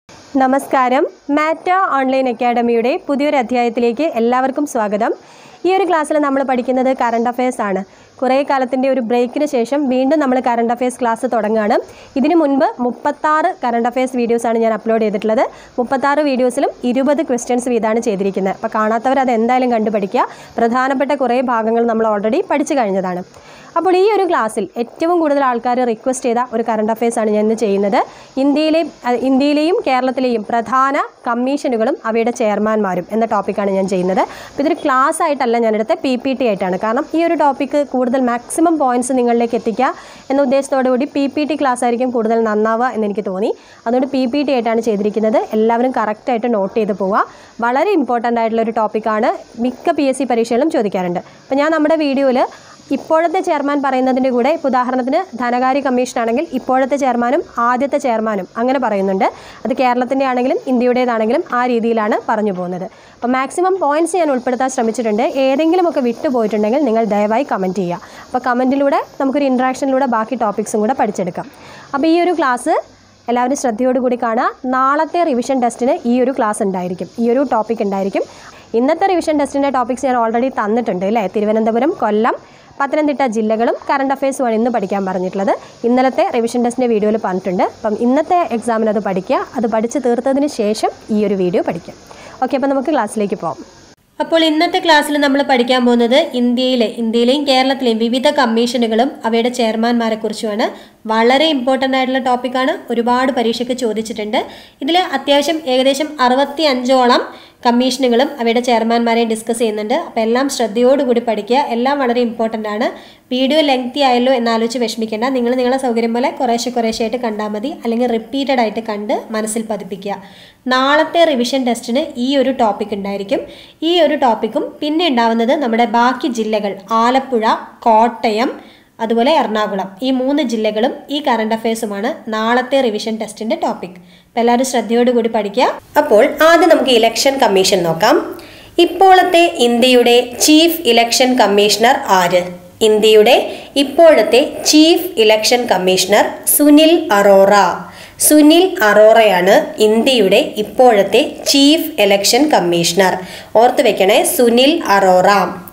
നമസ്കാരം. മാറ്റ ഓൺലൈൻ അക്കാഡമിയുടെ പുതിയൊരു അധ്യായത്തിലേക്ക് എല്ലാവർക്കും സ്വാഗതം. ഈ ഒരു ക്ലാസ്സിൽ നമ്മൾ പഠിക്കുന്നത് കറണ്ട് അഫയേഴ്സ് ആണ്. കുറേ കാലത്തിൻ്റെ ഒരു ബ്രേക്കിന് ശേഷം വീണ്ടും നമ്മൾ കറണ്ട് അഫയേഴ്സ് ക്ലാസ് തുടങ്ങുകയാണ്. ഇതിനു മുൻപ് 36 കറണ്ട് അഫയേഴ്സ് വീഡിയോസാണ് ഞാൻ അപ്ലോഡ് ചെയ്തിട്ടുള്ളത്. 36 വീഡിയോസിലും 20 ക്വസ്റ്റ്യൻസ് വീതമാണ് ചെയ്തിരിക്കുന്നത്. അപ്പോൾ കാണാത്തവർ അത് എന്തായാലും കണ്ടു പഠിക്കുക. പ്രധാനപ്പെട്ട കുറേ ഭാഗങ്ങൾ നമ്മൾ ഓൾറെഡി പഠിച്ചു കഴിഞ്ഞതാണ്. അപ്പോൾ ഈ ഒരു ക്ലാസ്സിൽ ഏറ്റവും കൂടുതൽ ആൾക്കാർ റിക്വസ്റ്റ് ചെയ്ത ഒരു കറണ്ട് അഫയേഴ്സാണ് ഞാൻ ഇന്ന് ചെയ്യുന്നത്. ഇന്ത്യയിലെയും കേരളത്തിലെയും പ്രധാന കമ്മീഷനുകളും അവയുടെ ചെയർമാൻമാരും എന്ന ടോപ്പിക്കാണ് ഞാൻ ചെയ്യുന്നത്. അപ്പോൾ ഇതൊരു ക്ലാസ് ആയിട്ടല്ല ഞാനെടുത്ത PPT ആയിട്ടാണ്. കാരണം ഈ ഒരു ടോപ്പിക്ക് കൂടുതൽ മാക്സിമം പോയിൻറ്റ്സ് നിങ്ങളിലേക്ക് എത്തിക്കുക എന്ന ഉദ്ദേശത്തോടു കൂടി PPT ക്ലാസ് ആയിരിക്കും കൂടുതൽ നന്നാവുക എന്നെനിക്ക് തോന്നി. അതുകൊണ്ട് PPT ആയിട്ടാണ് ചെയ്തിരിക്കുന്നത്. എല്ലാവരും കറക്റ്റായിട്ട് നോട്ട് ചെയ്ത് പോവുക. വളരെ ഇമ്പോർട്ടൻ്റ് ആയിട്ടുള്ളൊരു ടോപ്പിക്കാണ്. മിക്ക PSC പരീക്ഷകളും ചോദിക്കാറുണ്ട്. അപ്പോൾ ഞാൻ നമ്മുടെ വീഡിയോയിൽ ഇപ്പോഴത്തെ ചെയർമാൻ പറയുന്നതിൻ്റെ കൂടെ ഇപ്പോൾ ഉദാഹരണത്തിന് ധനകാര്യ കമ്മീഷനാണെങ്കിൽ ഇപ്പോഴത്തെ ചെയർമാനും ആദ്യത്തെ ചെയർമാനും അങ്ങനെ പറയുന്നുണ്ട്. അത് കേരളത്തിൻ്റെ ആണെങ്കിലും ഇന്ത്യയുടേതാണെങ്കിലും ആ രീതിയിലാണ് പറഞ്ഞു പോകുന്നത്. അപ്പോൾ മാക്സിമം പോയിൻറ്റ്സ് ഞാൻ ഉൾപ്പെടുത്താൻ ശ്രമിച്ചിട്ടുണ്ട്. ഏതെങ്കിലുമൊക്കെ വിട്ടുപോയിട്ടുണ്ടെങ്കിൽ നിങ്ങൾ ദയവായി കമൻറ്റ് ചെയ്യുക. അപ്പോൾ കമൻറ്റിലൂടെ നമുക്കൊരു ഇൻട്രാക്ഷനിലൂടെ ബാക്കി ടോപ്പിക്സും കൂടെ പഠിച്ചെടുക്കാം. അപ്പോൾ ഈ ഒരു ക്ലാസ് എല്ലാവരും ശ്രദ്ധയോടുകൂടി കാണുക. നാളത്തെ റിവിഷൻ ടെസ്റ്റിന് ഈ ഒരു ക്ലാസ് ഉണ്ടായിരിക്കും, ഈ ഒരു ടോപ്പിക് ഉണ്ടായിരിക്കും. ഇന്നത്തെ റിവിഷൻ ടെസ്റ്റിൻ്റെ ടോപ്പിക്സ് ഞാൻ ഓൾറെഡി തന്നിട്ടുണ്ട് അല്ലേ. തിരുവനന്തപുരം, കൊല്ലം, പത്തനംതിട്ട ജില്ലകളും കറണ്ട് അഫയേഴ്സുമാണ് ഇന്ന് പഠിക്കാൻ പറഞ്ഞിട്ടുള്ളത്. ഇന്നലത്തെ റിവിഷൻ ടെസ്റ്റിൻ്റെ വീഡിയോയിൽ പറഞ്ഞിട്ടുണ്ട്. അപ്പം ഇന്നത്തെ എക്സാമിന് അത് പഠിക്കുക. അത് പഠിച്ച് തീർത്തതിന് ശേഷം ഈ ഒരു വീഡിയോ പഠിക്കാം. ഓക്കെ, അപ്പോൾ നമുക്ക് ക്ലാസ്സിലേക്ക് പോകാം. അപ്പോൾ ഇന്നത്തെ ക്ലാസ്സിൽ നമ്മൾ പഠിക്കാൻ പോകുന്നത് ഇന്ത്യയിലെയും കേരളത്തിലെയും വിവിധ കമ്മീഷനുകളും അവയുടെ ചെയർമാൻമാരെ കുറിച്ചുമാണ്. വളരെ ഇമ്പോർട്ടൻ്റ് ആയിട്ടുള്ള ടോപ്പിക്കാണ്. ഒരുപാട് പരീക്ഷയ്ക്ക് ചോദിച്ചിട്ടുണ്ട്. ഇതിൽ അത്യാവശ്യം ഏകദേശം 65ഓളം കമ്മീഷനുകളും അവയുടെ ചെയർമാൻമാരെയും ഡിസ്കസ് ചെയ്യുന്നുണ്ട്. അപ്പോൾ എല്ലാം ശ്രദ്ധയോടുകൂടി പഠിക്കുക. എല്ലാം വളരെ ഇമ്പോർട്ടൻ്റ് ആണ്. വീഡിയോ ലെങ്തി ആയല്ലോ എന്നാലോചിച്ച് വിഷമിക്കേണ്ട. നിങ്ങളെ സൗകര്യം പോലെ കുറേശ്ശെയായിട്ട് കണ്ടാൽ മതി. അല്ലെങ്കിൽ റിപ്പീറ്റഡ് ആയിട്ട് കണ്ട് മനസ്സിൽ പതിപ്പിക്കുക. നാളത്തെ റിവിഷൻ ടെസ്റ്റിന് ഈ ഒരു ടോപ്പിക് ഉണ്ടായിരിക്കും. ഈ ഒരു ടോപ്പിക്കും പിന്നെ ഉണ്ടാവുന്നത് നമ്മുടെ ബാക്കി ജില്ലകൾ ആലപ്പുഴ, കോട്ടയം, അതുപോലെ എറണാകുളം, ഈ 3 ജില്ലകളും ഈ കറണ്ട് അഫയേഴ്സുമാണ് നാളത്തെ റിവിഷൻ ടെസ്റ്റിൻ്റെ ടോപ്പിക്. അപ്പോൾ എല്ലാവരും ശ്രദ്ധയോടുകൂടി പഠിക്കുക. അപ്പോൾ ആദ്യം നമുക്ക് ഇലക്ഷൻ കമ്മീഷൻ നോക്കാം. ഇപ്പോഴത്തെ ഇന്ത്യയുടെ ചീഫ് ഇലക്ഷൻ കമ്മീഷണർ ആര്? ഇന്ത്യയുടെ ഇപ്പോഴത്തെ chief election commissioner Sunil Arora. Sunil അറോറയാണ് ഇന്ത്യയുടെ ഇപ്പോഴത്തെ ചീഫ് ഇലക്ഷൻ കമ്മീഷണർ. ഓർത്തു വെക്കണേ, സുനിൽ അറോറ.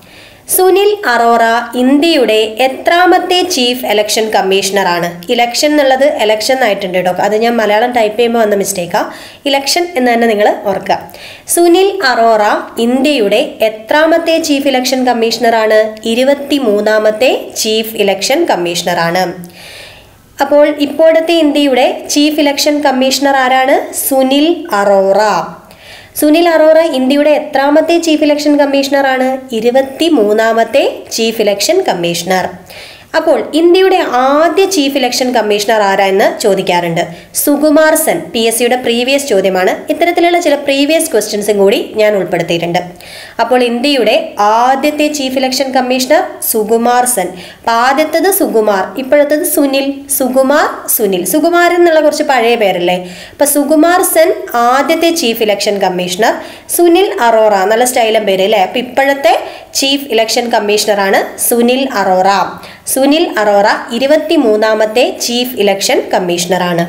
സുനിൽ അറോറ ഇന്ത്യയുടെ എത്രാമത്തെ ചീഫ് ഇലക്ഷൻ കമ്മീഷണർ ആണ്? ഇലക്ഷൻ എന്നുള്ളത് ഇലക്ഷൻ ആയിട്ടുണ്ട് കേട്ടോ. അത് ഞാൻ മലയാളം ടൈപ്പ് ചെയ്യുമ്പോൾ വന്ന മിസ്റ്റേക്കാ. ഇലക്ഷൻ എന്ന് തന്നെ നിങ്ങൾ ഓർക്കുക. സുനിൽ അറോറ ഇന്ത്യയുടെ എത്രാമത്തെ ചീഫ് ഇലക്ഷൻ കമ്മീഷണർ ആണ്? 23ാമത്തെ ചീഫ് ഇലക്ഷൻ കമ്മീഷണർ ആണ്. അപ്പോൾ ഇപ്പോഴത്തെ ഇന്ത്യയുടെ ചീഫ് ഇലക്ഷൻ കമ്മീഷണർ ആരാണ്? സുനിൽ അറോറ. സുനിൽ അറോറ ഇന്ത്യയുടെ എത്രാമത്തെ ചീഫ് ഇലക്ഷൻ കമ്മീഷണർ ആണ്? 23ാമത്തെ ചീഫ് ഇലക്ഷൻ കമ്മീഷണർ. അപ്പോൾ ഇന്ത്യയുടെ ആദ്യ ചീഫ് ഇലക്ഷൻ കമ്മീഷണർ ആരാ എന്ന് ചോദിക്കാറുണ്ട്. സുകുമാർ സെൻ. PSCയുടെ പ്രീവിയസ് ചോദ്യമാണ്. ഇത്തരത്തിലുള്ള ചില പ്രീവിയസ് ക്വസ്റ്റ്യൻസും കൂടി ഞാൻ ഉൾപ്പെടുത്തിയിട്ടുണ്ട്. അപ്പോൾ ഇന്ത്യയുടെ ആദ്യത്തെ chief election commissioner Sukumar Sen. അപ്പോൾ ആദ്യത്തേത് സുകുമാർ, ഇപ്പോഴത്തേത് സുനിൽ. സുകുമാർ എന്നുള്ള കുറച്ച് പഴയ പേരല്ലേ. അപ്പോൾ സുകുമാർ സെൻ ആദ്യത്തെ chief election commissioner. Sunil Arora, നല്ല സ്റ്റൈലും പേര് അല്ലേ. അപ്പോൾ ഇപ്പോഴത്തെ ചീഫ് ഇലക്ഷൻ കമ്മീഷണറാണ് സുനിൽ അറോറ. സുനിൽ അറോറ 23ാമത്തെ ചീഫ് ഇലക്ഷൻ കമ്മീഷണറാണ്.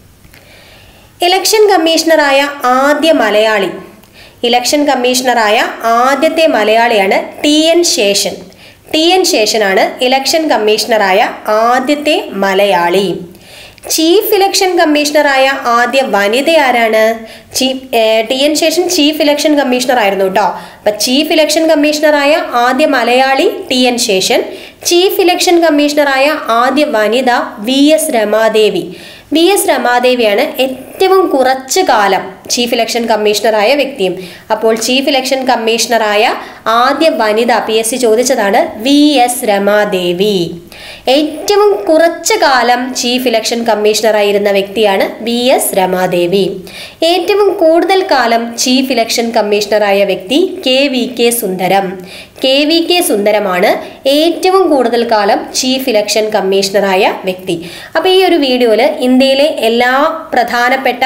ഇലക്ഷൻ കമ്മീഷണറായ ആദ്യ മലയാളി, ഇലക്ഷൻ കമ്മീഷണറായ ആദ്യത്തെ മലയാളിയാണ് TN ശേഷൻ. TN ശേഷനാണ് ഇലക്ഷൻ കമ്മീഷണറായ ആദ്യത്തെ മലയാളി. ചീഫ് ഇലക്ഷൻ കമ്മീഷണറായ ആദ്യ വനിത ആരാണ്? TN Seshan chief election commissioner ആയിരുന്നു കേട്ടോ. അപ്പൊ ചീഫ് ഇലക്ഷൻ കമ്മീഷണറായ ആദ്യ Malayali TN Seshan. Chief election കമ്മീഷണറായ ആദ്യ വനിത VS രമാദേവി. VS രമാദേവിയാണ് ഏറ്റവും കുറച്ചു കാലം ചീഫ് ഇലക്ഷൻ കമ്മീഷണറായ വ്യക്തിയും. അപ്പോൾ ചീഫ് ഇലക്ഷൻ കമ്മീഷണറായ ആദ്യ വനിത PSC ചോദിച്ചതാണ് VS രമാദേവി. ഏറ്റവും കുറച്ചു കാലം ചീഫ് ഇലക്ഷൻ കമ്മീഷണറായിരുന്ന വ്യക്തിയാണ് VS രമാദേവി. ഏറ്റവും കൂടുതൽ കാലം ചീഫ് ഇലക്ഷൻ കമ്മീഷണറായ വ്യക്തി KVK സുന്ദരം. KVK സുന്ദരമാണ് ഏറ്റവും കൂടുതൽ കാലം ചീഫ് ഇലക്ഷൻ കമ്മീഷണറായ വ്യക്തി. അപ്പോൾ ഈ ഒരു വീഡിയോയിൽ ഇന്ത്യയിലെ എല്ലാ പ്രധാനപ്പെട്ട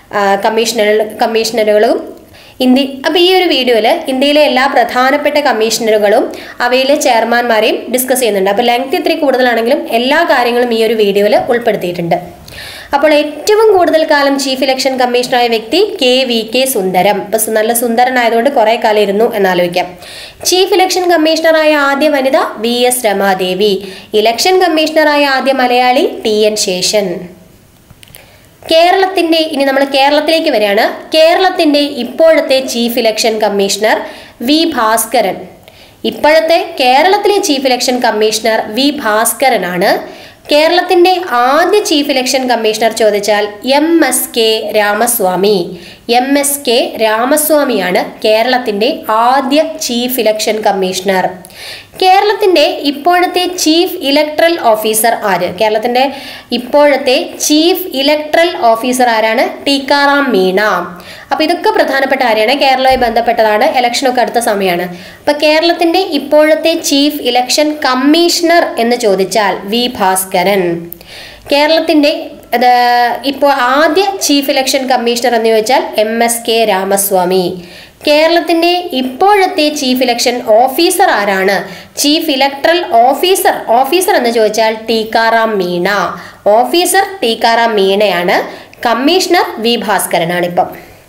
കമ്മീഷണറുകളും അപ്പോൾ ഈ ഒരു വീഡിയോയിൽ ഇന്ത്യയിലെ എല്ലാ പ്രധാനപ്പെട്ട കമ്മീഷണറുകളും അവയിലെ ചെയർമാൻമാരെയും ഡിസ്കസ് ചെയ്യുന്നുണ്ട്. അപ്പോൾ ലെങ്ത് ഇത്തിരി കൂടുതലാണെങ്കിലും എല്ലാ കാര്യങ്ങളും ഈ ഒരു വീഡിയോയിൽ ഉൾപ്പെടുത്തിയിട്ടുണ്ട്. അപ്പോൾ ഏറ്റവും കൂടുതൽ കാലം ചീഫ് ഇലക്ഷൻ കമ്മീഷണറായ വ്യക്തി KVK സുന്ദരം. ഇപ്പം നല്ല സുന്ദരനായതുകൊണ്ട് കുറേ കാലം ഇരുന്നു എന്നാലോചിക്കാം. ചീഫ് ഇലക്ഷൻ കമ്മീഷണറായ ആദ്യ വനിത VS രമാദേവി. ഇലക്ഷൻ കമ്മീഷണറായ ആദ്യ മലയാളി TN ശേഷൻ. കേരളത്തിന്റെ, ഇനി നമ്മൾ കേരളത്തിലേക്ക് വരികയാണ്. കേരളത്തിന്റെ ഇപ്പോഴത്തെ chief election commissioner V Bhaskaran. ഇപ്പോഴത്തെ കേരളത്തിലെ ചീഫ് ഇലക്ഷൻ കമ്മീഷണർ V ഭാസ്കരനാണ്. കേരളത്തിന്റെ ആദ്യ ചീഫ് ഇലക്ഷൻ കമ്മീഷണർ ചോദിച്ചാൽ MSK രാമസ്വാമി. MSK രാമസ്വാമിയാണ് കേരളത്തിന്റെ ആദ്യ ചീഫ് ഇലക്ഷൻ കമ്മീഷണർ. കേരളത്തിന്റെ ഇപ്പോഴത്തെ ചീഫ് ഇലക്ട്രൽ ഓഫീസർ ആര്? കേരളത്തിന്റെ ഇപ്പോഴത്തെ ചീഫ് ഇലക്ട്രൽ ഓഫീസർ ആരാണ്? ടിക്കാറാം മീണ. അപ്പൊ ഇതൊക്കെ പ്രധാനപ്പെട്ട കാര്യമാണ്, കേരളവുമായി ബന്ധപ്പെട്ടതാണ്, ഇലക്ഷനൊക്കെ അടുത്ത സമയമാണ്. അപ്പൊ കേരളത്തിന്റെ ഇപ്പോഴത്തെ ചീഫ് ഇലക്ഷൻ കമ്മീഷണർ എന്ന് ചോദിച്ചാൽ V ഭാസ്കരൻ. കേരളത്തിന്റെ ഇപ്പോൾ ആദ്യ ചീഫ് ഇലക്ഷൻ കമ്മീഷണർ എന്ന് ചോദിച്ചാൽ MSK രാമസ്വാമി. കേരളത്തിന്റെ ഇപ്പോഴത്തെ ചീഫ് ഇലക്ഷൻ ഓഫീസർ ആരാണ്? ചീഫ് ഇലക്ട്രൽ ഓഫീസർ എന്ന് ചോദിച്ചാൽ ടിക്കാറാം മീണ. ഓഫീസർ ടിക്കാറാം മീണയാണ്. കമ്മീഷണർ V ഭാസ്കരനാണ്. ഇപ്പം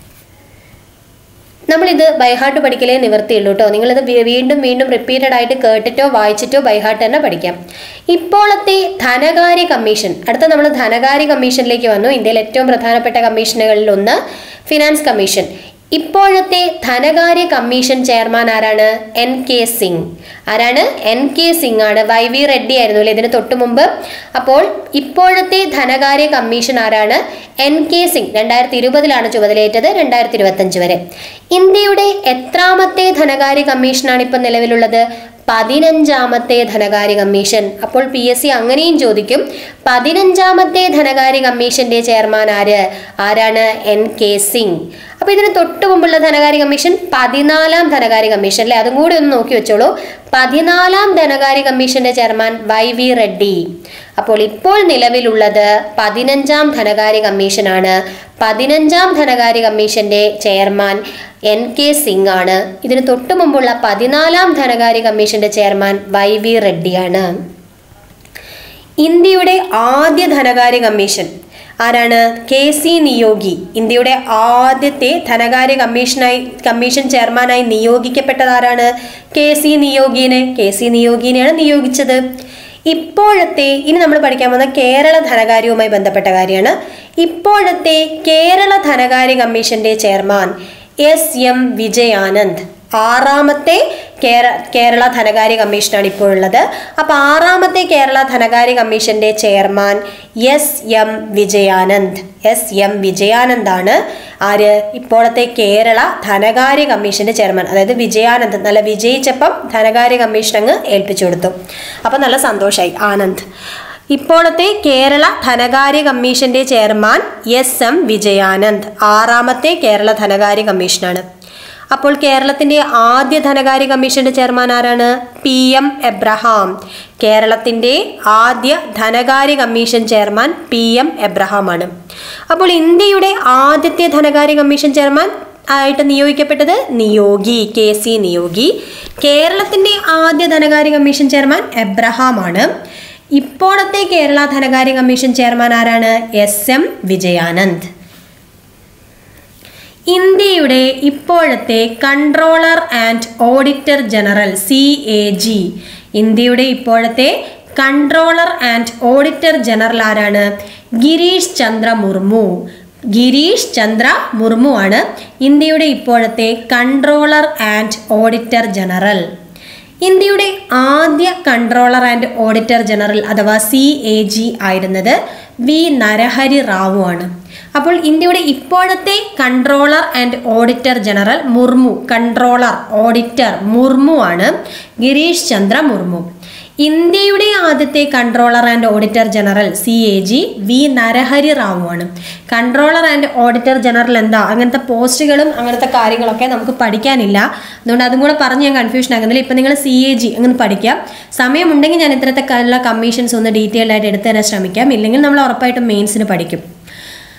നമ്മളിത് ബൈഹാർട്ട് പഠിക്കലേ നിവർത്തിയുള്ളൂ കേട്ടോ. നിങ്ങളിത് വീണ്ടും വീണ്ടും റിപ്പീറ്റഡ് ആയിട്ട് കേട്ടിട്ടോ വായിച്ചിട്ടോ ബൈഹാർട്ട് തന്നെ പഠിക്കാം. ഇപ്പോഴത്തെ ധനകാര്യ കമ്മീഷൻ, അടുത്ത നമ്മൾ ധനകാര്യ കമ്മീഷനിലേക്ക് വന്നു. ഇന്ത്യയിലെ ഏറ്റവും പ്രധാനപ്പെട്ട കമ്മീഷനുകളിൽ ഒന്ന് ഫിനാൻസ് കമ്മീഷൻ. ഇപ്പോഴത്തെ ധനകാര്യ കമ്മീഷൻ ചെയർമാൻ ആരാണ്? NK സിംഗ്. ആരാണ്? NK സിംഗ് ആണ്. YV റെഡ്ഡി ആയിരുന്നു അല്ലേ ഇതിന് തൊട്ട് മുമ്പ്. അപ്പോൾ ഇപ്പോഴത്തെ ധനകാര്യ കമ്മീഷൻ ആരാണ്? NK സിംഗ്. 2020 ചുമതലയേറ്റത്, 2025 വരെ. ഇന്ത്യയുടെ എത്രാമത്തെ ധനകാര്യ കമ്മീഷനാണ് ഇപ്പം നിലവിലുള്ളത്? 15ാമത്തെ ധനകാര്യ കമ്മീഷൻ. അപ്പോൾ PSC അങ്ങനെയും ചോദിക്കും, 15ാമത്തെ ധനകാര്യ കമ്മീഷന്റെ ചെയർമാൻ ആരാണ്? NK സിംഗ്. അപ്പൊ ഇതിന് തൊട്ട് മുമ്പുള്ള ധനകാര്യ കമ്മീഷൻ 14ാം ധനകാര്യ കമ്മീഷൻ അല്ലെ, അതും കൂടി ഒന്ന് നോക്കി വെച്ചോളൂ. 14ാം ധനകാര്യ കമ്മീഷന്റെ ചെയർമാൻ YV റെഡ്ഡി. അപ്പോൾ ഇപ്പോൾ നിലവിലുള്ളത് 15ാം ധനകാര്യ കമ്മീഷനാണ്. 15ാം ധനകാര്യ കമ്മീഷന്റെ ചെയർമാൻ NK സിംഗ് ആണ്. ഇതിന് തൊട്ട് മുമ്പുള്ള 14ാം ധനകാര്യ കമ്മീഷന്റെ ചെയർമാൻ YV റെഡ്ഡിയാണ്. ഇന്ത്യയുടെ ആദ്യ ധനകാര്യ കമ്മീഷൻ ആരാണ്? KC നിയോഗി. ഇന്ത്യയുടെ ആദ്യത്തെ ധനകാര്യ കമ്മീഷൻ ചെയർമാനായി നിയോഗിക്കപ്പെട്ടത് ആരാണ്? KC നിയോഗിനെയാണ് നിയോഗിച്ചത്. ഇപ്പോഴത്തെ, ഇനി നമ്മൾ പഠിക്കാൻ പോകുന്ന കേരള ധനകാര്യവുമായി ബന്ധപ്പെട്ട കാര്യമാണ്. ഇപ്പോഴത്തെ കേരള ധനകാര്യ കമ്മീഷന്റെ ചെയർമാൻ SM വിജയാനന്ദ്. 6ാമത്തെ കേരള ധനകാര്യ കമ്മീഷനാണ് ഇപ്പോഴുള്ളത്. അപ്പോൾ 6ാമത്തെ കേരള ധനകാര്യ കമ്മീഷന്റെ ചെയർമാൻ SM വിജയാനന്ദ് ആണ്. ആര്? ഇപ്പോഴത്തെ കേരള ധനകാര്യ കമ്മീഷന്റെ ചെയർമാൻ. അതായത് വിജയാനന്ദ് നല്ല വിജയിച്ചപ്പം ധനകാര്യ കമ്മീഷൻ അങ്ങ് ഏൽപ്പിച്ചു കൊടുത്തു. അപ്പം നല്ല സന്തോഷമായി ആനന്ദ്. ഇപ്പോഴത്തെ കേരള ധനകാര്യ കമ്മീഷന്റെ ചെയർമാൻ SM വിജയാനന്ദ്. 6ാമത്തെ കേരള ധനകാര്യ കമ്മീഷനാണ്. അപ്പോൾ കേരളത്തിന്റെ ആദ്യ ധനകാര്യ കമ്മീഷന്റെ ചെയർമാൻ ആരാണ്? PM Abraham. കേരളത്തിന്റെ ആദ്യ ധനകാര്യ കമ്മീഷൻ ചെയർമാൻ PM എബ്രഹാം ആണ്. അപ്പോൾ ഇന്ത്യയുടെ ആദ്യത്തെ ധനകാര്യ കമ്മീഷൻ ചെയർമാൻ ആയിട്ട് നിയോഗിക്കപ്പെട്ടത് നിയോഗി, KC നിയോഗി. കേരളത്തിന്റെ ആദ്യ ധനകാര്യ കമ്മീഷൻ ചെയർമാൻ എബ്രഹാം ആണ്. ഇപ്പോഴത്തെ കേരള ധനകാര്യ കമ്മീഷൻ ചെയർമാൻ ആരാണ്? SM വിജയാനന്ദ്. ഇന്ത്യയുടെ ഇപ്പോഴത്തെ controller and auditor general CAG. ഇന്ത്യയുടെ ഇപ്പോഴത്തെ കൺട്രോളർ ആൻഡ് ഓഡിറ്റർ ജനറൽ ആരാണ്? ഗിരീഷ് ചന്ദ്ര മുർമു ആണ് ഇന്ത്യയുടെ ഇപ്പോഴത്തെ കൺട്രോളർ ആൻഡ് ഓഡിറ്റർ ജനറൽ. ഇന്ത്യയുടെ ആദ്യ കൺട്രോളർ ആൻഡ് ഓഡിറ്റർ ജനറൽ അഥവാ CAG ആയിരുന്നത് V നരഹരി റാവു ആണ്. അപ്പോൾ ഇന്ത്യയുടെ ഇപ്പോഴത്തെ controller and auditor general Murmu ആണ്, ഗിരീഷ് ചന്ദ്ര മുർമു. ഇന്ത്യയുടെ ആദ്യത്തെ controller and auditor general CAG V Narahari Rao ആണ്. കൺട്രോളർ ആൻഡ് ഓഡിറ്റർ ജനറൽ എന്താ, അങ്ങനത്തെ പോസ്റ്റുകളും അങ്ങനത്തെ കാര്യങ്ങളൊക്കെ നമുക്ക് പഠിക്കാനില്ല, അതുകൊണ്ട് അതും കൂടെ പറഞ്ഞ് ഞാൻ കൺഫ്യൂഷൻ ആകുന്നില്ല. ഇപ്പം നിങ്ങൾ CAG അങ്ങനെ പഠിക്കാം. സമയമുണ്ടെങ്കിൽ ഞാൻ ഇത്തരത്തെ കമ്മിഷൻസ് ഒന്ന് ഡീറ്റെയിൽഡ് ആയിട്ട് എടുത്തു തരാൻ ശ്രമിക്കാം, ഇല്ലെങ്കിൽ നമ്മൾ ഉറപ്പായിട്ടും മെയിൻസിന് പഠിക്കും.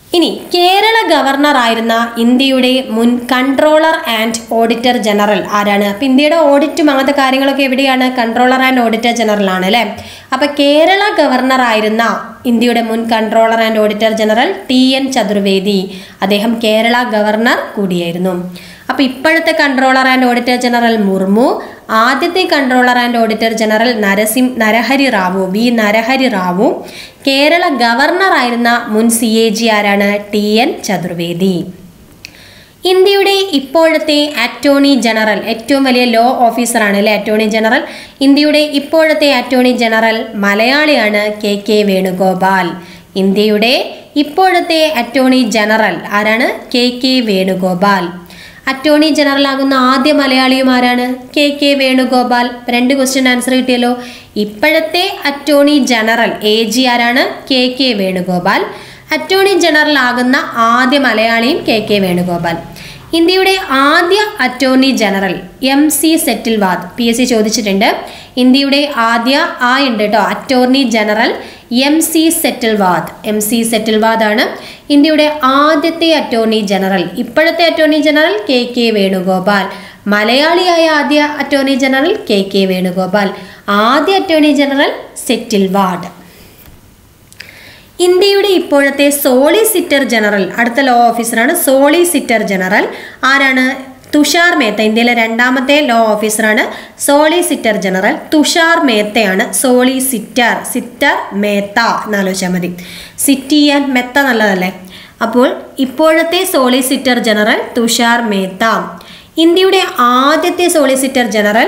ഇനി കേരള ഗവർണറായിരുന്ന ഇന്ത്യയുടെ മുൻ കൺട്രോളർ ആൻഡ് ഓഡിറ്റർ ജനറൽ ആരാണ്? അപ്പം ഇന്ത്യയുടെ ഓഡിറ്റും അങ്ങനത്തെ കാര്യങ്ങളൊക്കെ എവിടെയാണ്? കൺട്രോളർ ആൻഡ് ഓഡിറ്റർ ജനറൽ ആണ് അല്ലേ. അപ്പം കേരള ഗവർണറായിരുന്ന ഇന്ത്യയുടെ മുൻ controller and auditor general TN Chaturvedi. അദ്ദേഹം കേരള ഗവർണർ കൂടിയായിരുന്നു. അപ്പോൾ ഇപ്പോഴത്തെ controller and auditor general Murmu, ആദ്യത്തെ controller and auditor general Narahari Rao, Kerala governor ആയിരുന്ന മുൻ CAG ആരാണ്? TN ചതുർവേദി. ഇന്ത്യയുടെ ഇപ്പോഴത്തെ അറ്റോർണി ജനറൽ, ഏറ്റവും വലിയ ലോ ഓഫീസറാണ് അല്ലേ അറ്റോർണി ജനറൽ. ഇന്ത്യയുടെ ഇപ്പോഴത്തെ അറ്റോർണി ജനറൽ മലയാളിയാണ് KK വേണുഗോപാൽ. ഇന്ത്യയുടെ ഇപ്പോഴത്തെ അറ്റോർണി ജനറൽ ആരാണ്? KK വേണുഗോപാൽ. അറ്റോർണി ജനറൽ ആകുന്ന ആദ്യ മലയാളിയും ആരാണ്? KK വേണുഗോപാൽ. 2 ക്വസ്റ്റ്യൻ ആൻസർ കിട്ടിയല്ലോ. ഇപ്പോഴത്തെ അറ്റോർണി ജനറൽ AG ആരാണ്? KK വേണുഗോപാൽ. അറ്റോർണി ജനറൽ ആകുന്ന ആദ്യ മലയാളിയും KK വേണുഗോപാൽ. ഇന്ത്യയുടെ ആദ്യ attorney general MC Setalvad. PSC ചോദിച്ചിട്ടുണ്ട്. ഇന്ത്യയുടെ ആദ്യ ഉണ്ട് കേട്ടോ, അറ്റോർണി ജനറൽ MC സെറ്റിൽവാദ് ആണ് ഇന്ത്യയുടെ ആദ്യത്തെ അറ്റോർണി ജനറൽ. ഇപ്പോഴത്തെ അറ്റോർണി ജനറൽ KK വേണുഗോപാൽ. മലയാളിയായ ആദ്യ അറ്റോർണി ജനറൽ KK വേണുഗോപാൽ. ആദ്യ അറ്റോർണി ജനറൽ സെറ്റിൽവാഡ്. ഇന്ത്യയുടെ ഇപ്പോഴത്തെ സോളിസിറ്റർ ജനറൽ, അടുത്ത ലോ ഓഫീസറാണ് സോളിസിറ്റർ ജനറൽ ആരാണ്? തുഷാർ മേത്ത. ഇന്ത്യയിലെ 2ാമത്തെ ലോ ഓഫീസറാണ് സോളിസിറ്റർ ജനറൽ തുഷാർ മേത്തയാണ്. സിറ്റർ മേത്ത എന്നാലോചിച്ചാൽ മതി. സിറ്റ് ചെയ്യാൻ മെത്ത നല്ലതല്ലേ. അപ്പോൾ ഇപ്പോഴത്തെ സോളിസിറ്റർ ജനറൽ തുഷാർ മേത്ത. ഇന്ത്യയുടെ ആദ്യത്തെ സോളിസിറ്റർ ജനറൽ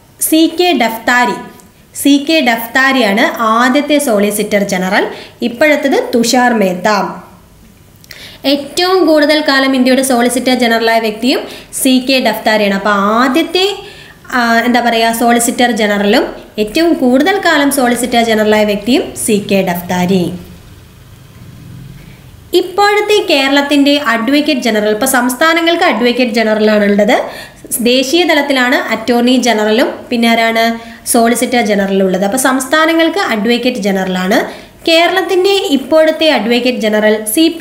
CK ഡഫ്താരിയാണ് ആദ്യത്തെ സോളിസിറ്റർ ജനറൽ. ഇപ്പോഴത്തേത് തുഷാർ മേത്ത. ഏറ്റവും കൂടുതൽ കാലം ഇന്ത്യയുടെ സോളിസിറ്റർ ജനറലായ വ്യക്തിയും CK ഡഫ്താരിയാണ്. അപ്പോൾ ആദ്യത്തെ സോളിസിറ്റർ ജനറലും ഏറ്റവും കൂടുതൽ കാലം സോളിസിറ്റർ ജനറലായ വ്യക്തിയും CK ഡഫ്താരി. ഇപ്പോഴത്തെ കേരളത്തിൻ്റെ അഡ്വക്കേറ്റ് ജനറൽ, ഇപ്പോൾ സംസ്ഥാനങ്ങൾക്ക് അഡ്വക്കേറ്റ് ജനറലാണ് ഉള്ളത്. ദേശീയ തലത്തിലാണ് അറ്റോർണി ജനറലും പിന്നെ ആരാണ് സോളിസിറ്റർ ജനറലും ഉള്ളത്. അപ്പോൾ സംസ്ഥാനങ്ങൾക്ക് അഡ്വക്കേറ്റ് ജനറലാണ്. കേരളത്തിൻ്റെ ഇപ്പോഴത്തെ advocate general CP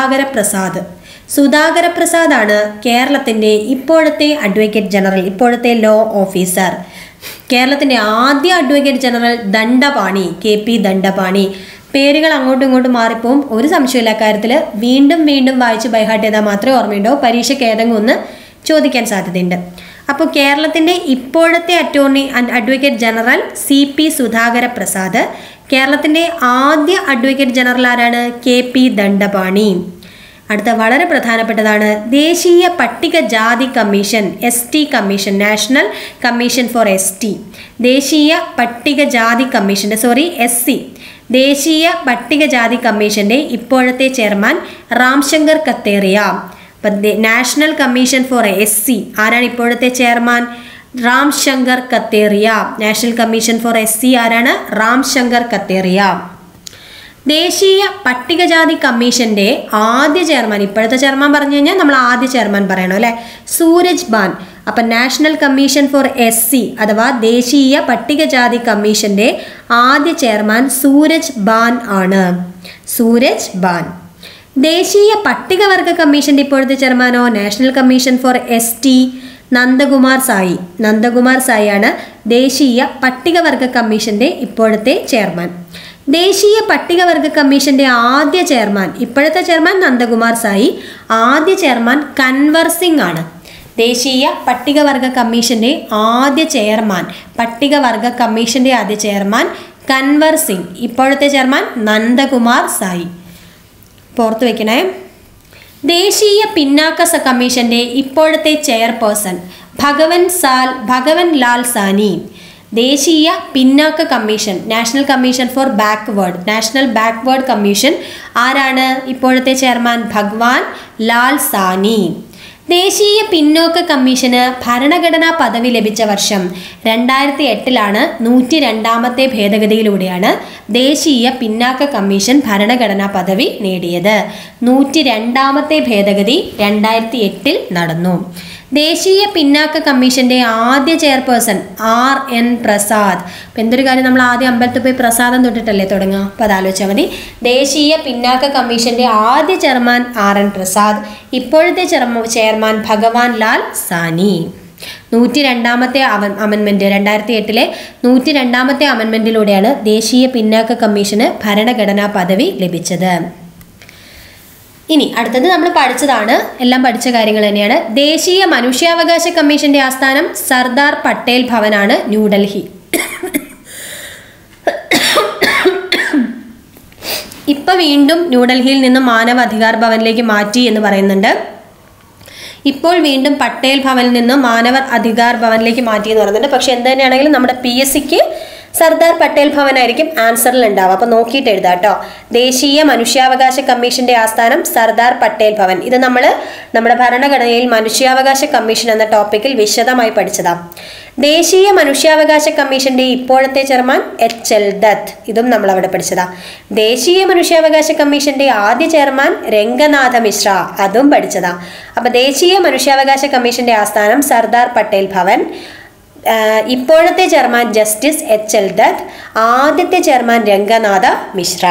Sudhakara Prasad ആണ് കേരളത്തിൻ്റെ ഇപ്പോഴത്തെ അഡ്വക്കേറ്റ് ജനറൽ, ഇപ്പോഴത്തെ ലോ ഓഫീസർ. കേരളത്തിൻ്റെ ആദ്യ advocate general Dandapani, KP Dandapani. പേരുകൾ അങ്ങോട്ടും ഇങ്ങോട്ടും മാറിപ്പോവും, ഒരു സംശയമില്ല കാര്യത്തിൽ. വീണ്ടും വായിച്ച് ബൈഹാർട്ട് ചെയ്താൽ മാത്രമേ ഓർമ്മയുണ്ടാവും. പരീക്ഷയ്ക്ക് ഏതെങ്കിലും ഒന്ന് ചോദിക്കാൻ സാധ്യതയുണ്ട്. അപ്പോൾ കേരളത്തിൻ്റെ ഇപ്പോഴത്തെ advocate general CP Sudhakara Prasad. കേരളത്തിൻ്റെ ആദ്യ അഡ്വക്കേറ്റ് ജനറൽ ആരാണ്? KP ദണ്ഡപാണി. അടുത്ത വളരെ പ്രധാനപ്പെട്ടതാണ് ദേശീയ പട്ടികജാതി commission, ST commission, national commission for ST. ദേശീയ പട്ടികജാതി കമ്മീഷൻ്റെ SC, ദേശീയ പട്ടികജാതി കമ്മീഷൻ്റെ ഇപ്പോഴത്തെ ചെയർമാൻ രാംശങ്കർ കത്തേറിയ. അപ്പം നാഷണൽ കമ്മീഷൻ ഫോർ SC ആരാണ് ഇപ്പോഴത്തെ chairman? Ramshankar Katheria. National commission for SC ആരാണ്? രാംശങ്കർ കത്തേറിയ. ദേശീയ പട്ടികജാതി കമ്മീഷൻ്റെ ആദ്യ ചെയർമാൻ, ഇപ്പോഴത്തെ ചെയർമാൻ പറഞ്ഞു കഴിഞ്ഞാൽ നമ്മൾ ആദ്യ ചെയർമാൻ പറയണം അല്ലേ, സൂരജ് ബാൻ. അപ്പം നാഷണൽ കമ്മീഷൻ ഫോർ SC അഥവാ ദേശീയ പട്ടികജാതി കമ്മീഷൻ്റെ ആദ്യ ചെയർമാൻ സൂരജ് ബാൻ ആണ്. സൂരജ് ബാൻ. ദേശീയ പട്ടികവർഗ കമ്മീഷൻ്റെ ഇപ്പോഴത്തെ ചെയർമാനോ? National commission for ST Nandkumar Sai ആണ് ദേശീയ പട്ടികവർഗ കമ്മീഷൻ്റെ ഇപ്പോഴത്തെ ചെയർമാൻ. ദേശീയ പട്ടികവർഗ കമ്മീഷൻ്റെ ആദ്യ ചെയർമാൻ, ഇപ്പോഴത്തെ ചെയർമാൻ നന്ദകുമാർ സായി, ആദ്യ ചെയർമാൻ കൻവർ സിംഗ് ആണ്. ദേശീയ പട്ടികവർഗ കമ്മീഷൻ്റെ ആദ്യ ചെയർമാൻ, പട്ടികവർഗ കമ്മീഷൻ്റെ ആദ്യ ചെയർമാൻ കൻവർ സിംഗ്, ഇപ്പോഴത്തെ ചെയർമാൻ നന്ദകുമാർ സായി. പുറത്തു വയ്ക്കണേ. ദേശീയ പിന്നാക്ക കമ്മീഷൻ്റെ ഇപ്പോഴത്തെ ചെയർപേഴ്സൺ ഭഗവൻ ലാൽ സാനി. ദേശീയ പിന്നാക്ക commission, national commission for national backward commission ആരാണ് ഇപ്പോഴത്തെ ചെയർമാൻ? ഭഗവാൻ ലാൽ സാനി. ദേശീയ പിന്നോക്ക കമ്മീഷന് ഭരണഘടനാ പദവി ലഭിച്ച വർഷം 2008 102ാമത്തെ ഭേദഗതിയിലൂടെയാണ് ദേശീയ പിന്നാക്ക കമ്മീഷൻ ഭരണഘടനാ പദവി നേടിയത്. 102ാമത്തെ ഭേദഗതി 2008 നടന്നു. ദേശീയ പിന്നാക്ക കമ്മീഷന്റെ ആദ്യ ചെയർപേഴ്സൺ RN പ്രസാദ്. അപ്പം എന്തൊരു കാര്യം, നമ്മൾ ആദ്യം അമ്പലത്തിൽ പോയി പ്രസാദം തൊട്ടിട്ടല്ലേ തുടങ്ങുക. അപ്പോൾ അത് ആലോചിച്ചാൽ മതി. ദേശീയ പിന്നാക്ക കമ്മീഷന്റെ ആദ്യ ചെയർമാൻ RN പ്രസാദ്. ഇപ്പോഴത്തെ ചെയർമാൻ ഭഗവാൻ ലാൽ സാനി. 102ാമത്തെ അമെൻമെൻറ്റ് 2008 102ാമത്തെ അമെൻമെൻറ്റിലൂടെയാണ് ദേശീയ പിന്നാക്ക കമ്മീഷന് ഭരണഘടനാ പദവി ലഭിച്ചത്. ഇനി അടുത്തത് നമ്മൾ പഠിച്ചതാണ്, എല്ലാം പഠിച്ച കാര്യങ്ങൾ തന്നെയാണ്. ദേശീയ മനുഷ്യാവകാശ കമ്മീഷന്റെ ആസ്ഥാനം സർദാർ പട്ടേൽ ഭവനാണ്, ന്യൂഡൽഹി. ഇപ്പം വീണ്ടും ന്യൂഡൽഹിയിൽ നിന്ന് മാനവ അധികാർ ഭവനിലേക്ക് മാറ്റി എന്ന് പറയുന്നുണ്ട്. ഇപ്പോൾ വീണ്ടും പട്ടേൽ ഭവനിൽ നിന്ന് മാനവ അധികാർ ഭവനിലേക്ക് മാറ്റി എന്ന് പറയുന്നുണ്ട്. പക്ഷെ എന്ത് തന്നെയാണെങ്കിലും നമ്മുടെ PSCക്ക് സർദാർ പട്ടേൽ ഭവനായിരിക്കും ആൻസറിൽ ഉണ്ടാവുക. അപ്പോൾ നോക്കിയിട്ട് എഴുതാം കേട്ടോ. ദേശീയ മനുഷ്യാവകാശ കമ്മീഷന്റെ ആസ്ഥാനം സർദാർ പട്ടേൽ ഭവൻ. ഇത് നമ്മൾ നമ്മുടെ ഭരണഘടനയിൽ മനുഷ്യാവകാശ കമ്മീഷൻ എന്ന ടോപ്പിക്കിൽ വിശദമായി പഠിച്ചതാണ്. ദേശീയ മനുഷ്യാവകാശ കമ്മീഷന്റെ ഇപ്പോഴത്തെ ചെയർമാൻ HL ദത്ത്. ഇതും നമ്മൾ അവിടെ പഠിച്ചതാണ്. ദേശീയ മനുഷ്യാവകാശ കമ്മീഷന്റെ ആദ്യ ചെയർമാൻ രംഗനാഥ മിശ്ര. അതും പഠിച്ചതാണ്. അപ്പോൾ ദേശീയ മനുഷ്യാവകാശ കമ്മീഷന്റെ ആസ്ഥാനം സർദാർ പട്ടേൽ ഭവൻ. ഇപ്പോഴത്തെ ചെയർമാൻ ജസ്റ്റിസ് HL ദത്ത്. ആദ്യത്തെ ചെയർമാൻ രംഗനാഥ മിശ്ര.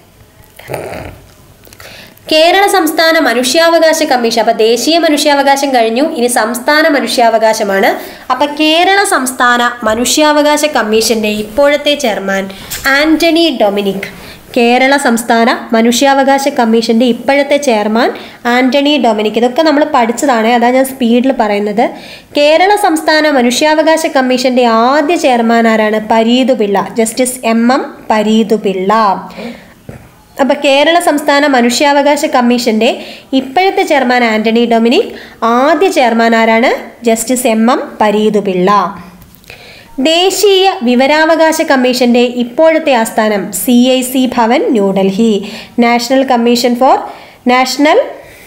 കേരള സംസ്ഥാന മനുഷ്യാവകാശ കമ്മീഷൻ. അപ്പം ദേശീയ മനുഷ്യാവകാശം കഴിഞ്ഞു, ഇനി സംസ്ഥാന മനുഷ്യാവകാശമാണ്. അപ്പം കേരള സംസ്ഥാന മനുഷ്യാവകാശ കമ്മീഷന്റെ ഇപ്പോഴത്തെ ചെയർമാൻ ആന്റണി ഡൊമിനിക്. കേരള സംസ്ഥാന മനുഷ്യാവകാശ കമ്മീഷന്റെ ഇപ്പോഴത്തെ ചെയർമാൻ ആന്റണി ഡൊമിനിക്. ഇതൊക്കെ നമ്മൾ പഠിച്ചതാണ്, അതാ ഞാൻ സ്പീഡിൽ പറയുന്നത്. കേരള സംസ്ഥാന മനുഷ്യാവകാശ കമ്മീഷന്റെ ആദ്യ ചെയർമാൻ ആരാണ്? Pareethupillai, justice MM Pareethupillai. അപ്പം കേരള സംസ്ഥാന മനുഷ്യാവകാശ കമ്മീഷന്റെ ഇപ്പോഴത്തെ ചെയർമാൻ ആന്റണി ഡൊമിനിക്. ആദ്യ ചെയർമാൻ ആരാണ്? Justice MM Pareethupillai. ദേശീയ വിവരാവകാശ കമ്മീഷന്റെ ഇപ്പോഴത്തെ ആസ്ഥാനം CIC Bhavan, New Delhi. National commission for national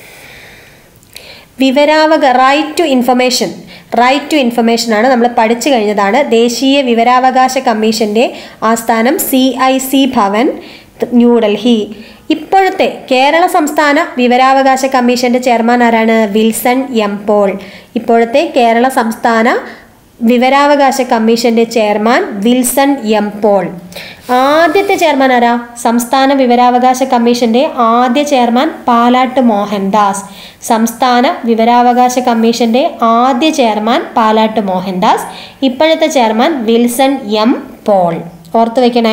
right to information ആണ്, നമ്മൾ പഠിച്ചു കഴിഞ്ഞതാണ്. ദേശീയ വിവരാവകാശ കമ്മീഷന്റെ ആസ്ഥാനം CIC ഭവൻ, ന്യൂഡൽഹി. ഇപ്പോഴത്തെ കേരള സംസ്ഥാന വിവരാവകാശ കമ്മീഷന്റെ ചെയർമാൻ ആരാണ്? Wilson M Paul. ഇപ്പോഴത്തെ കേരള സംസ്ഥാന വിവരാവകാശ കമ്മീഷന്റെ ചെയർമാൻ വിൽസൺ M പോൾ. ആദ്യത്തെ ചെയർമാൻ ആരാ? സംസ്ഥാന വിവരാവകാശ കമ്മീഷന്റെ ആദ്യ ചെയർമാൻ പാലാട്ട് മോഹൻദാസ്. സംസ്ഥാന വിവരാവകാശ കമ്മീഷന്റെ ആദ്യ ചെയർമാൻ പാലാട്ട് മോഹൻദാസ്. ഇപ്പോഴത്തെ ചെയർമാൻ വിൽസൺ M പോൾ. ഓർത്തു വെക്കണേ.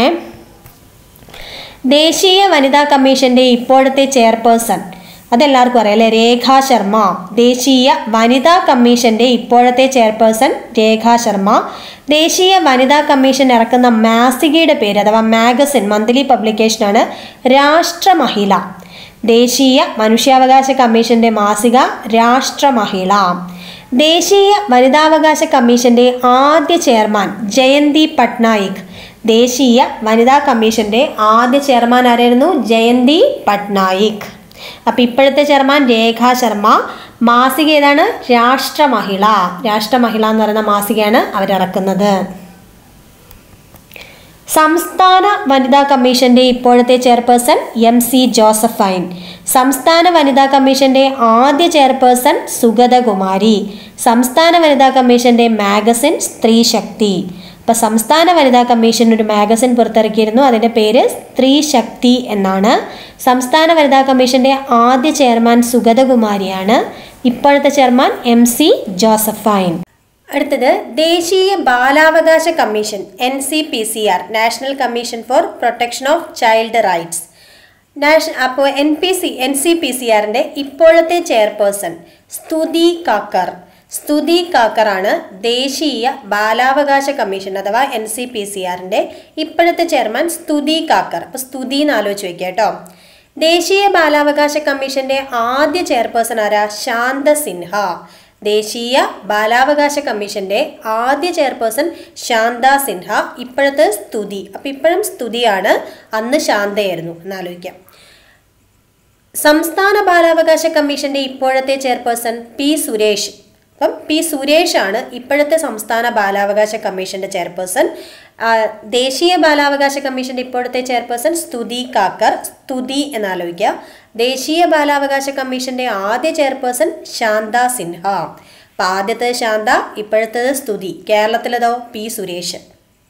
ദേശീയ വനിതാ കമ്മീഷന്റെ ഇപ്പോഴത്തെ ചെയർപേഴ്സൺ അതെല്ലാവർക്കും അറിയാം അല്ലേ? രേഖാ ശർമ്മ. ദേശീയ വനിതാ കമ്മീഷന്റെ ഇപ്പോഴത്തെ ചെയർപേഴ്സൺ രേഖാ ശർമ്മ. ദേശീയ വനിതാ കമ്മീഷൻ ഇറക്കുന്ന മാസികയുടെ പേര് അഥവാ മാഗസിൻ, മന്ത്ലി പബ്ലിക്കേഷനാണ് രാഷ്ട്രമഹിള. ദേശീയ മനുഷ്യാവകാശ കമ്മീഷന്റെ മാസിക രാഷ്ട്രമഹിള. ദേശീയ വനിതാവകാശ കമ്മീഷന്റെ ആദ്യ ചെയർമാൻ ജയന്തി പട്നായിക്. ദേശീയ വനിതാ കമ്മീഷന്റെ ആദ്യ ചെയർമാൻ ആരായിരുന്നു? ജയന്തി പട്നായിക്. അപ്പം ഇപ്പോഴത്തെ ചെയർമാൻ രേഖാ ശർമ്മ. മാസിക ഏതാണ്? രാഷ്ട്രമഹിള. രാഷ്ട്രമഹിള എന്ന് പറയുന്ന മാസികയാണ് അവരിറക്കുന്നത്. സംസ്ഥാന വനിതാ കമ്മീഷന്റെ ഇപ്പോഴത്തെ ചെയർപേഴ്സൺ MC ജോസഫൈൻ. സംസ്ഥാന വനിതാ കമ്മീഷന്റെ ആദ്യ ചെയർപേഴ്സൺ സുഗതകുമാരി. സംസ്ഥാന വനിതാ കമ്മീഷന്റെ മാഗസിൻ സ്ത്രീ ശക്തി. അപ്പം സംസ്ഥാന വനിതാ കമ്മീഷൻ ഒരു മാഗസിൻ പുറത്തിറക്കിയിരുന്നു, അതിൻ്റെ പേര് സ്ത്രീ ശക്തി എന്നാണ്. സംസ്ഥാന വനിതാ കമ്മീഷന്റെ ആദ്യ ചെയർമാൻ സുഗതകുമാരിയാണ്. ഇപ്പോഴത്തെ ചെയർമാൻ MC ജോസഫൈൻ. അടുത്തത് ദേശീയ ബാലാവകാശ കമ്മീഷൻ NCPCR, national commission for protection of child rights. അപ്പോൾ NCPCRന്റെ ഇപ്പോഴത്തെ ചെയർപേഴ്സൺ സ്തുതി കാക്കർ. സ്തുതി കാക്കറാണ് ദേശീയ ബാലാവകാശ കമ്മീഷൻ അഥവാ NCPCRന്റെ ഇപ്പോഴത്തെ ചെയർമാൻ സ്തുതി കാക്കർ. അപ്പോൾ സ്തുതി എന്ന് ആലോചിച്ച് വയ്ക്കുക കേട്ടോ. ദേശീയ ബാലാവകാശ കമ്മീഷന്റെ ആദ്യ ചെയർപേഴ്സൺ ആരാ? ശാന്ത സിൻഹ. ദേശീയ ബാലാവകാശ കമ്മീഷന്റെ ആദ്യ ചെയർപേഴ്സൺ ശാന്ത സിൻഹ. ഇപ്പോഴത്തെ സ്തുതി. അപ്പം ഇപ്പോഴും സ്തുതിയാണ്, അന്ന് ശാന്തയായിരുന്നു എന്നാലോചിക്കാം. സംസ്ഥാന ബാലാവകാശ കമ്മീഷന്റെ ഇപ്പോഴത്തെ ചെയർപേഴ്സൺ P സുരേഷ്. അപ്പം P സുരേഷാണ് ഇപ്പോഴത്തെ സംസ്ഥാന ബാലാവകാശ കമ്മീഷന്റെ ചെയർപേഴ്സൺ. ദേശീയ ബാലാവകാശ കമ്മീഷന്റെ ഇപ്പോഴത്തെ ചെയർപേഴ്സൺ സ്തുതി കാക്കർ. സ്തുതി എന്നാലോചിക്കുക. ദേശീയ ബാലാവകാശ കമ്മീഷന്റെ ആദ്യ ചെയർപേഴ്സൺ ശാന്ത സിൻഹ. അപ്പം ആദ്യത്തേത് ശാന്ത, ഇപ്പോഴത്തേത് സ്തുതി. കേരളത്തിലതോ പി സുരേഷ്.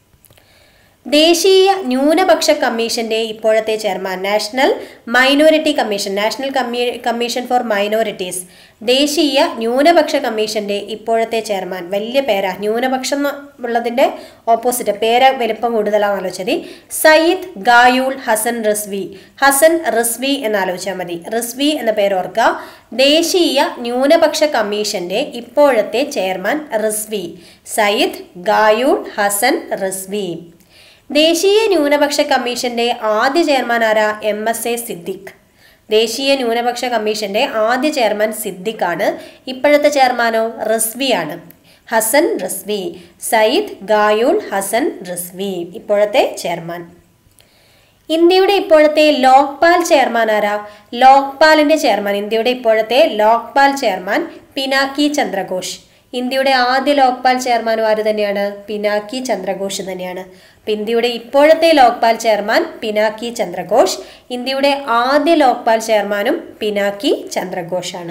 ദേശീയ ന്യൂനപക്ഷ കമ്മീഷന്റെ ഇപ്പോഴത്തെ chairman, national minority commission, national commission for minorities, ദേശീയ ന്യൂനപക്ഷ കമ്മീഷന്റെ ഇപ്പോഴത്തെ ചെയർമാൻ. വലിയ പേരാ, ന്യൂനപക്ഷം ഉള്ളതിന്റെ ഓപ്പോസിറ്റ്, പേര് വലിപ്പം കൂടുതലാണെന്ന് ആലോചിച്ചത്. സയ്യിദ് ഗായൂൾ ഹസൻ റിസ്വി. ഹസൻ റിസ്വി എന്നാലോചിച്ചാൽ മതി. റിസ്വി എന്ന പേര് ഓർക്കുക. ദേശീയ ന്യൂനപക്ഷ കമ്മീഷന്റെ ഇപ്പോഴത്തെ ചെയർമാൻ റിസ്വി, സയ്യിദ് ഗായൂൾ ഹസൻ റിസ്വി. ദേശീയ ന്യൂനപക്ഷ കമ്മീഷന്റെ ആദ്യ ചെയർമാൻ ആരാ? MSA സിദ്ദിഖ്. ദേശീയ ന്യൂനപക്ഷ കമ്മീഷന്റെ ആദ്യ ചെയർമാൻ സിദ്ദിഖാണ്. ഇപ്പോഴത്തെ ചെയർമാനോ റിസ്വിയാണ്, ഹസൻ റിസ്വി. സയ്യിദ് ഗായൂൾ ഹസൻ റിസ്വി ഇപ്പോഴത്തെ ചെയർമാൻ. ഇന്ത്യയുടെ ഇപ്പോഴത്തെ ലോക്പാൽ ചെയർമാൻ ആരാ? ലോക്പാലിന്റെ ചെയർമാൻ, ഇന്ത്യയുടെ ഇപ്പോഴത്തെ ലോക്പാൽ ചെയർമാൻ പിനാക്കി ചന്ദ്രഘോഷ്. ഇന്ത്യയുടെ ആദ്യ ലോക്പാൽ ചെയർമാനും ആര് തന്നെയാണ്? പിനാക്കി ചന്ദ്രഘോഷ് തന്നെയാണ്. അപ്പം ഇന്ത്യയുടെ ഇപ്പോഴത്തെ ലോക്പാൽ ചെയർമാൻ പിനാക്കി ചന്ദ്രഘോഷ്. ഇന്ത്യയുടെ ആദ്യ ലോക്പാൽ ചെയർമാനും പിനാക്കി ചന്ദ്രഘോഷാണ്.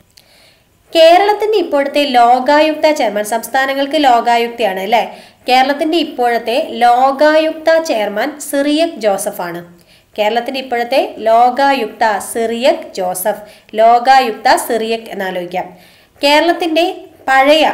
കേരളത്തിന്റെ ഇപ്പോഴത്തെ ലോകായുക്ത ചെയർമാൻ, സംസ്ഥാനങ്ങൾക്ക് ലോകായുക്തയാണ് അല്ലേ? കേരളത്തിന്റെ ഇപ്പോഴത്തെ ലോകായുക്ത ചെയർമാൻ സിറിയക് ജോസഫാണ്. കേരളത്തിന്റെ ഇപ്പോഴത്തെ Lokayukta Cyriac Joseph. Lokayukta Cyriac എന്നാലോചിക്കാം. കേരളത്തിന്റെ പഴയ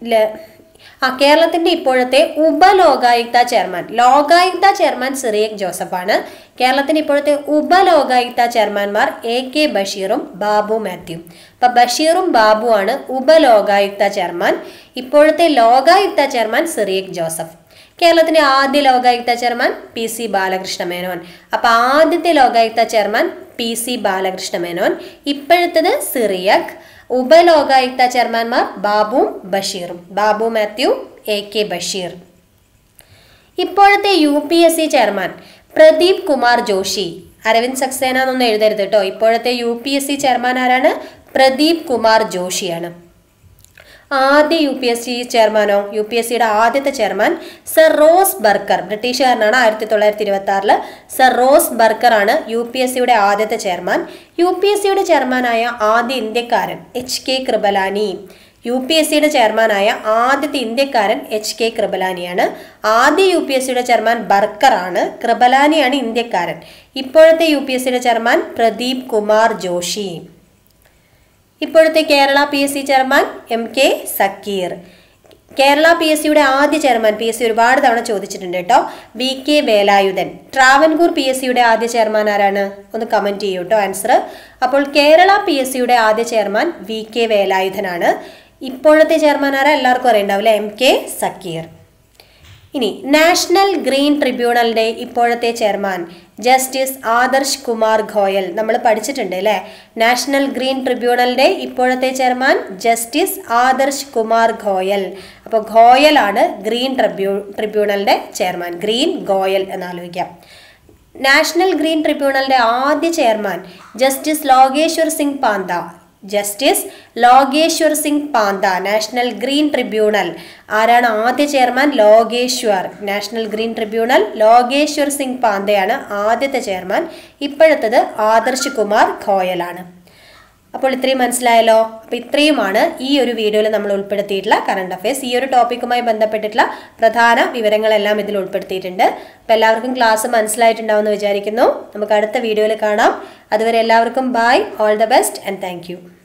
കേരളത്തിന്റെ ഇപ്പോഴത്തെ Upalokayukta chairman, Lokayukta chairman Cyriac ജോസഫാണ്. കേരളത്തിന്റെ ഇപ്പോഴത്തെ ഉപലോകായുക്ത ചെയർമാൻമാർ AK ബഷീറും ബാബു മാത്യു. അപ്പൊ ബഷീറും ബാബുവാണ് ഉപലോകായുക്ത ചെയർമാൻ. ഇപ്പോഴത്തെ ലോകായുക്ത ചെയർമാൻ സിറിയക് ജോസഫ്. കേരളത്തിന്റെ ആദ്യ ലോകായുക്ത ചെയർമാൻ PC ബാലകൃഷ്ണ മേനോൻ. അപ്പൊ ആദ്യത്തെ ലോകായുക്ത ചെയർമാൻ PC ബാലകൃഷ്ണ മേനോൻ. ഇപ്പോഴത്തേത് സിറിയക്. ഉപലോകായുക്ത ചെയർമാൻമാർ ബാബുവും ബഷീറും, ബാബു മാത്യു, AK ബഷീർ. ഇപ്പോഴത്തെ UPSC ചെയർമാൻ പ്രദീപ് കുമാർ ജോഷി. അരവിന്ദ് സക്സേന എന്നൊന്നും എഴുതരുത് കേട്ടോ. ഇപ്പോഴത്തെ UPSC ചെയർമാൻ ആരാണ്? പ്രദീപ് കുമാർ ജോഷിയാണ്. ആദ്യ UPSC ചെയർമാനോ? UPSCയുടെ ആദ്യത്തെ ചെയർമാൻ സർ റോസ് ബർക്കർ, ബ്രിട്ടീഷുകാരനാണ്. 1926 സർ റോസ് ബർക്കർ ആണ് UPSCയുടെ ആദ്യത്തെ ചെയർമാൻ. UPSCയുടെ ചെയർമാനായ ആദ്യ ഇന്ത്യക്കാരൻ HK കൃപലാനി. UPSCയുടെ ചെയർമാനായ ആദ്യത്തെ ഇന്ത്യക്കാരൻ HK കൃപലാനിയാണ്. ആദ്യ UPSCയുടെ ചെയർമാൻ ബർക്കർ ആണ്, കൃപലാനിയാണ് ഇന്ത്യക്കാരൻ. ഇപ്പോഴത്തെ UPSCയുടെ ചെയർമാൻ പ്രദീപ് കുമാർ ജോഷി. ഇപ്പോഴത്തെ Kerala PSC chairman MK Zakir. Kerala PSCയുടെ ആദ്യ ചെയർമാൻ, PSC ഒരുപാട് തവണ ചോദിച്ചിട്ടുണ്ട് കേട്ടോ, VK വേലായുധൻ. ട്രാവൻകൂർ PSCയുടെ ആദ്യ ചെയർമാൻ ആരാണ്? ഒന്ന് കമന്റ് ചെയ്യൂ കേട്ടോ ആൻസർ. അപ്പോൾ കേരള PSCയുടെ ആദ്യ ചെയർമാൻ VK വേലായുധനാണ്. ഇപ്പോഴത്തെ ചെയർമാൻ ആരാ? എല്ലാവർക്കും അറിയണ്ടാവും അല്ലേ? MK സക്കീർ. ഇനി നാഷണൽ ഗ്രീൻ ട്രിബ്യൂണലിന്റെ ഇപ്പോഴത്തെ ചെയർമാൻ ജസ്റ്റിസ് ആദർശ് കുമാർ ഗോയൽ. നമ്മൾ പഠിച്ചിട്ടുണ്ട് അല്ലേ? നാഷണൽ ഗ്രീൻ ട്രിബ്യൂണലിന്റെ ഇപ്പോഴത്തെ ചെയർമാൻ ജസ്റ്റിസ് ആദർശ് കുമാർ ഗോയൽ. അപ്പോൾ ഗോയലാണ് ഗ്രീൻ ട്രിബ്യൂണലിന്റെ ചെയർമാൻ. ഗ്രീൻ ഗോയൽ എന്നാലോചിക്കാം. നാഷണൽ ഗ്രീൻ ട്രിബ്യൂണലിന്റെ ആദ്യ chairman justice Lokeshwar Singh Panta. Justice Lokeshwar Singh Panta, national green tribunal. ആരാണ് ആദ്യ chairman? Lokeshwar. National green tribunal Lokeshwar Singh പാന്തയാണ് ആദ്യത്തെ ചെയർമാൻ. ഇപ്പോഴത്തേത് ആദർശ് കുമാർ ഗോയലാണ്. അപ്പോൾ ഇത്രയും മനസ്സിലായല്ലോ. അപ്പോൾ ഇത്രയുമാണ് ഈ ഒരു വീഡിയോയിൽ നമ്മൾ ഉൾപ്പെടുത്തിയിട്ടുള്ള കറണ്ട് അഫയേഴ്സ്. ഈ ഒരു ടോപ്പിക്കുമായി ബന്ധപ്പെട്ടിട്ടുള്ള പ്രധാന വിവരങ്ങളെല്ലാം ഇതിൽ ഉൾപ്പെടുത്തിയിട്ടുണ്ട്. അപ്പോൾ എല്ലാവർക്കും ക്ലാസ് മനസ്സിലായിട്ടുണ്ടാവുമെന്ന് വിചാരിക്കുന്നു. നമുക്ക് അടുത്ത വീഡിയോയിൽ കാണാം. അതുവരെ എല്ലാവർക്കും bye, all the best and thank U.